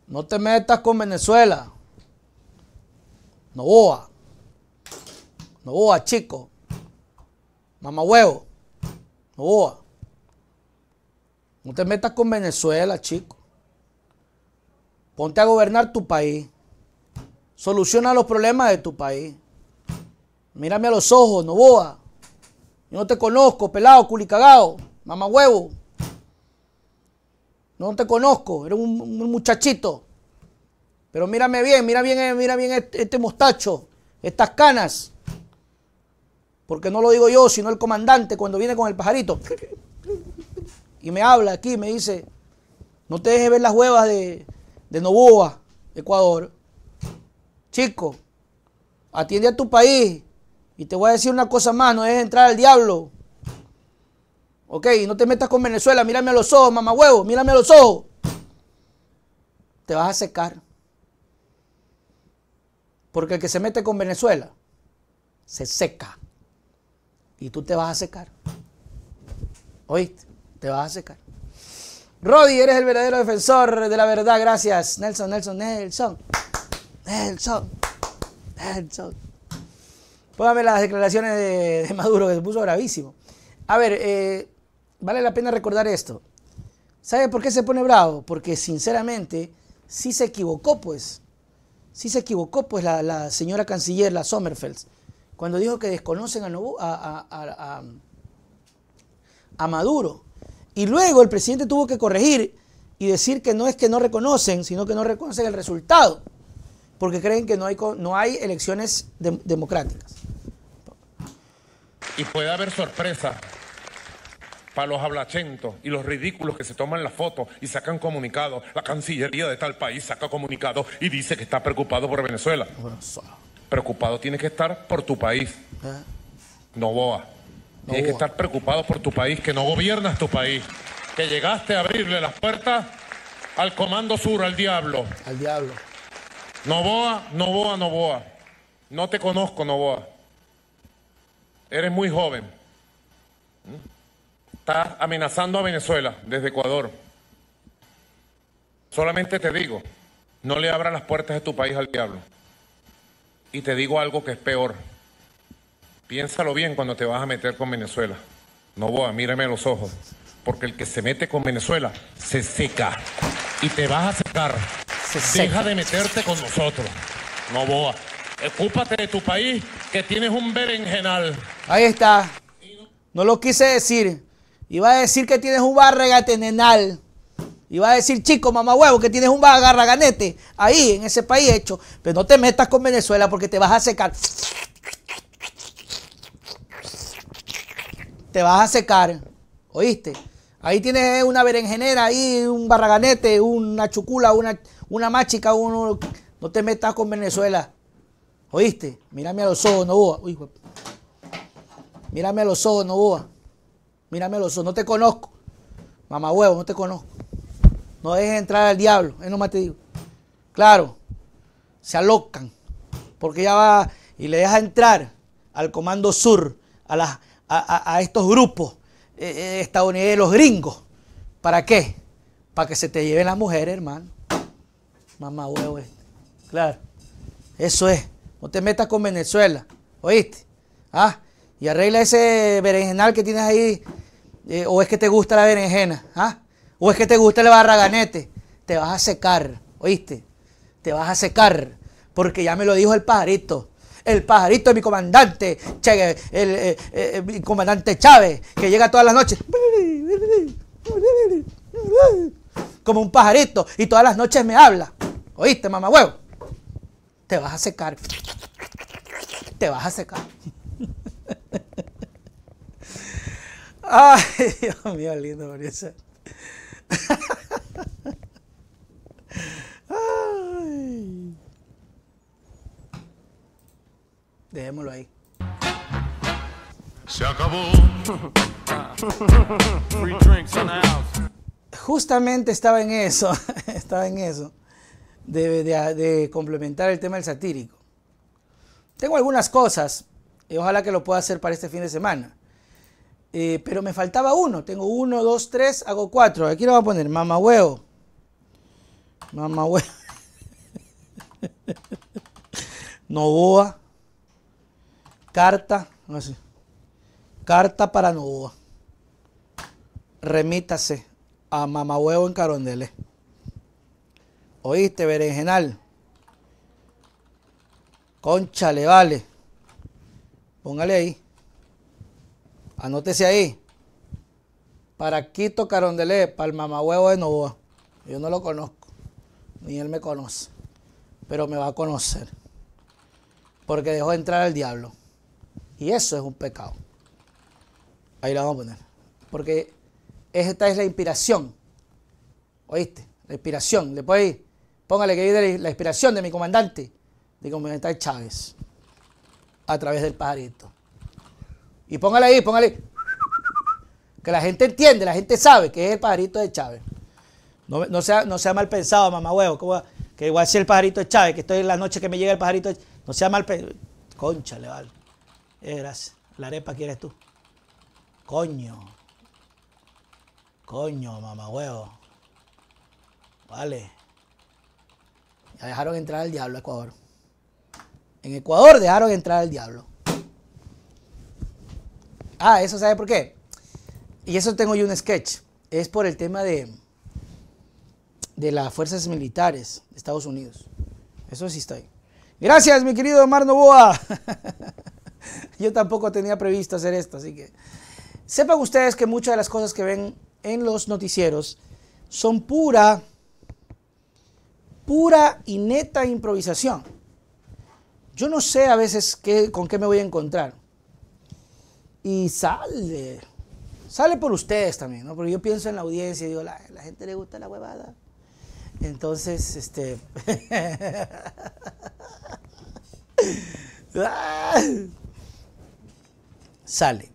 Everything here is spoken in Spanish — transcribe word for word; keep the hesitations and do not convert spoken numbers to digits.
No te metas con Venezuela. Novoa. Novoa, chico. Mamahuevo. Novoa. No te metas con Venezuela, chico. Ponte a gobernar tu país. Soluciona los problemas de tu país. Mírame a los ojos, Novoa. Yo no te conozco, pelado, culicagao, mamahuevo. No te conozco, eres un, un muchachito. Pero mírame bien, mira bien, mira bien este, este mostacho, estas canas. Porque no lo digo yo, sino el comandante cuando viene con el pajarito. Y me habla aquí, me dice, no te dejes ver las huevas de, de Novoa, Ecuador. Chico, atiende a tu país. Y te voy a decir una cosa más, no dejes entrar al diablo. Ok, no te metas con Venezuela, mírame a los ojos, mamahuevo, mírame a los ojos. Te vas a secar. Porque el que se mete con Venezuela, se seca. Y tú te vas a secar. ¿Oíste? Te vas a secar. Rodi, eres el verdadero defensor de la verdad, gracias. Nelson, Nelson, Nelson. Nelson. Nelson. Póngame las declaraciones de, de Maduro, que se puso bravísimo. A ver, eh, vale la pena recordar esto. ¿Sabe por qué se pone bravo? Porque sinceramente sí se equivocó, pues. Sí se equivocó, pues, la, la señora canciller, la Sommerfeld, cuando dijo que desconocen a, Novo, a, a, a, a, a Maduro. Y luego el presidente tuvo que corregir y decir que no es que no reconocen, sino que no reconocen el resultado. Porque creen que no hay, no hay elecciones de, democráticas. Y puede haber sorpresa para los hablachentos y los ridículos que se toman la foto y sacan comunicados. La Cancillería de tal país saca comunicado y dice que está preocupado por Venezuela. Preocupado tienes que estar por tu país. ¿Eh? Novoa. Tienes Novoa. que estar preocupado por tu país, que no gobiernas tu país. Que llegaste a abrirle las puertas al Comando Sur, al diablo. Al diablo. Novoa, Novoa, Novoa. No te conozco, Novoa. Eres muy joven. Estás amenazando a Venezuela desde Ecuador. Solamente te digo, no le abras las puertas de tu país al diablo. Y te digo algo que es peor. Piénsalo bien cuando te vas a meter con Venezuela. Novoa, mírame a los ojos. Porque el que se mete con Venezuela se seca. Y te vas a secar. Deja de meterte con nosotros, Novoa. Ocúpate de tu país, que tienes un berenjenal. Ahí está. No lo quise decir. Iba a decir que tienes un barregatenenal. Iba a decir, chico, mamahuevo, que tienes un barraganete ahí, en ese país hecho. Pero no te metas con Venezuela porque te vas a secar. Te vas a secar. ¿Oíste? Ahí tienes una berenjenera, ahí un barraganete, una chucula, una... Una machica, uno, no te metas con Venezuela. ¿Oíste? Mírame a los ojos, Novoa. Uy, mírame a los ojos, Novoa. Mírame a los ojos. No te conozco. Mamá huevo, no te conozco. No dejes entrar al diablo. Es nomás te digo. Claro. Se alocan. Porque ya va y le deja entrar al Comando Sur, a, la, a, a, a estos grupos eh, eh, estadounidenses, los gringos. ¿Para qué? Para que se te lleven las mujeres, hermano. Mamá huevo este. Claro. Eso es. No te metas con Venezuela. ¿Oíste? Ah. Y arregla ese berenjenal que tienes ahí. Eh, o es que te gusta la berenjena. ¿Ah? O es que te gusta el barraganete. Te vas a secar. ¿Oíste? Te vas a secar. Porque ya me lo dijo el pajarito. El pajarito de mi comandante. Che, el, el, el, el, el comandante Chávez. Que llega todas las noches. Como un pajarito. Y todas las noches me habla. ¿Oíste, mamá huevo? Te vas a secar. Te vas a secar. Ay, Dios mío, lindo, Mauricio. Ay. Dejémoslo ahí. Se acabó. Free drinks in the house. Justamente estaba en eso, estaba en eso, de, de, de complementar el tema del satírico. Tengo algunas cosas, y ojalá que lo pueda hacer para este fin de semana. Eh, pero me faltaba uno, tengo uno, dos, tres, hago cuatro. Aquí lo voy a poner, mamahuevo. Mamá huevo. Novoa. Carta. No sé. Carta para Novoa. Remítase a Mamá Huevo en Carondelet. ¿Oíste, berenjenal? Cónchale, vale. Póngale ahí. Anótese ahí. Para Quito, Carondelet, para el mamahuevo de Novoa. Yo no lo conozco. Ni él me conoce. Pero me va a conocer. Porque dejó de entrar al diablo. Y eso es un pecado. Ahí lo vamos a poner. Porque esta es la inspiración. ¿Oíste? La inspiración. Después ahí, póngale que viene la inspiración de mi comandante. De comandante Chávez. A través del pajarito. Y póngale ahí, póngale. Que la gente entiende, la gente sabe que es el pajarito de Chávez. No, no, sea, no sea mal pensado, mamá huevo. Que, va, que igual si el pajarito de Chávez, que estoy en la noche que me llega el pajarito de Chávez. No sea mal pensado. Cónchale, vale. Eh, gracias. La arepa quieres tú. Coño. Coño, mamá huevo. Vale. Ya dejaron entrar al diablo a Ecuador. En Ecuador dejaron entrar al diablo. Ah, ¿eso sabe por qué? Y eso tengo yo un sketch. Es por el tema de, de las fuerzas militares de Estados Unidos. Eso sí está ahí. Gracias, mi querido Omar Novoa. Yo tampoco tenía previsto hacer esto, así que... Sepan ustedes que muchas de las cosas que ven en los noticieros son pura, pura y neta improvisación. Yo no sé a veces qué, con qué me voy a encontrar. Y sale... Sale por ustedes también, ¿no? Porque yo pienso en la audiencia y digo, la, la gente le gusta la huevada. Entonces, este... Sale.